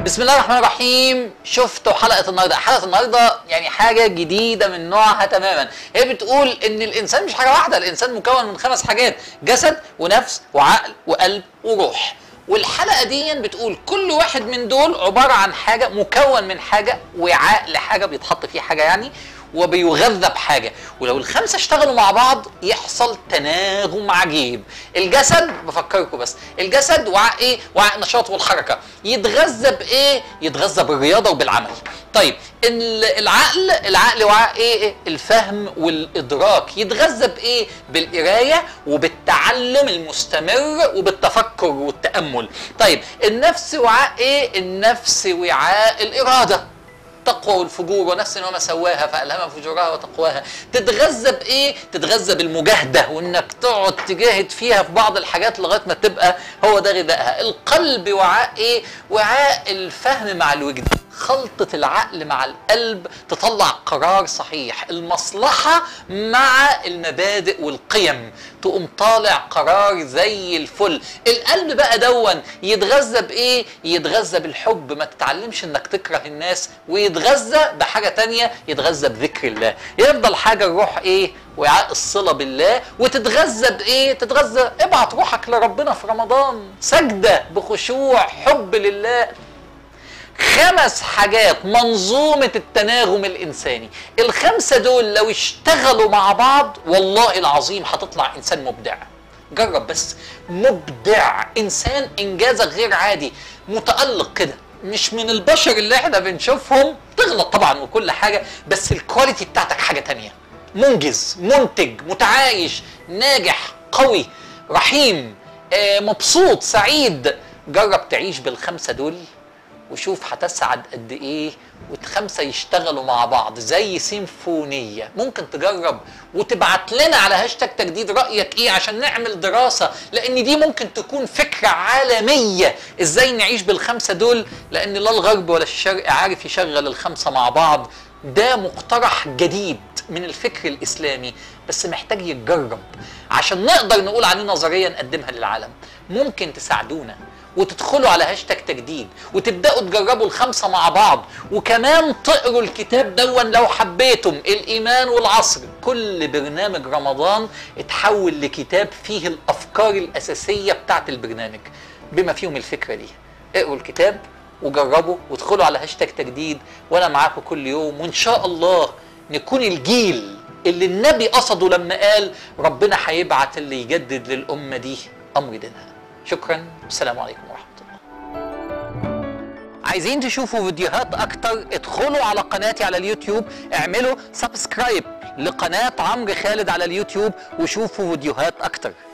بسم الله الرحمن الرحيم. شفتوا حلقة النهارده؟ حلقة النهارده يعني حاجة جديدة من نوعها تماما. هي بتقول ان الانسان مش حاجة واحدة، الانسان مكون من 5 حاجات: جسد ونفس وعقل وقلب وروح. والحلقة دي بتقول كل واحد من دول عبارة عن حاجة، مكون من حاجة، وعاء لحاجة بيتحط فيه حاجة يعني، وبيغذى بحاجه. ولو ال5 اشتغلوا مع بعض يحصل تناغم عجيب. الجسد، بفكركم بس، الجسد وعاء ايه؟ وعاء النشاط والحركه. يتغذى بايه؟ يتغذى بالرياضه وبالعمل. طيب العقل وعاء ايه؟ الفهم والادراك. يتغذى بايه؟ بالقرايه وبالتعلم المستمر وبالتفكر والتامل. طيب النفس وعاء ايه؟ النفس وعاء الاراده، تقوى والفجور، ونفس وما سواها فألهمها فجورها وتقواها. تتغذى بايه؟ تتغذى بالمجاهده، وانك تقعد تجاهد فيها في بعض الحاجات لغايه ما تبقى هو ده غذائها. القلب وعاء ايه؟ وعاء الفهم مع الوجدان، خلطة العقل مع القلب تطلع قرار صحيح، المصلحة مع المبادئ والقيم، تقوم طالع قرار زي الفل. القلب بقى دون يتغذى بايه؟ يتغذى بالحب، ما تتعلمش انك تكره الناس، ويتغذى بحاجة تانية، يتغذى بذكر الله. يفضل حاجة الروح ايه؟ وعاء الصلة بالله. وتتغذى بايه؟ تتغذى، ابعت روحك لربنا في رمضان، سجدة بخشوع، حب لله. 5 حاجات، منظومة التناغم الإنساني. ال5 دول لو اشتغلوا مع بعض والله العظيم هتطلع إنسان مبدع. جرب بس، مبدع، إنسان إنجازك غير عادي، متألق كده، مش من البشر اللي احنا بنشوفهم. تغلط طبعا وكل حاجة، بس الكواليتي بتاعتك حاجة تانية. منجز، منتج، متعايش، ناجح، قوي، رحيم، مبسوط، سعيد. جرب تعيش بال5 دول وشوف هتسعد قد ايه. وال5 يشتغلوا مع بعض زي سيمفونية. ممكن تجرب وتبعت لنا على هاشتاج تجديد رأيك ايه عشان نعمل دراسة، لان دي ممكن تكون فكرة عالمية ازاي نعيش بال5 دول، لان لا الغرب ولا الشرق عارف يشغل ال5 مع بعض. ده مقترح جديد من الفكر الإسلامي، بس محتاج يتجرب عشان نقدر نقول عليه نظرية نقدمها للعالم. ممكن تساعدونا وتدخلوا على هاشتاج تجديد وتبدأوا تجربوا ال5 مع بعض، وكمان تقروا الكتاب دون لو حبيتم، الإيمان والعصر. كل برنامج رمضان اتحول لكتاب فيه الأفكار الأساسية بتاعت البرنامج بما فيهم الفكرة دي. اقروا الكتاب وجربوا وادخلوا على هاشتاج تجديد، وانا معاكم كل يوم، وان شاء الله نكون الجيل اللي النبي قصده لما قال ربنا هيبعت اللي يجدد للأمة دي أمر دينها. شكرا، والسلام عليكم ورحمة الله. عايزين تشوفوا فيديوهات اكتر؟ ادخلوا على قناتي على اليوتيوب، اعملوا سبسكرايب لقناة عمرو خالد على اليوتيوب وشوفوا فيديوهات اكتر.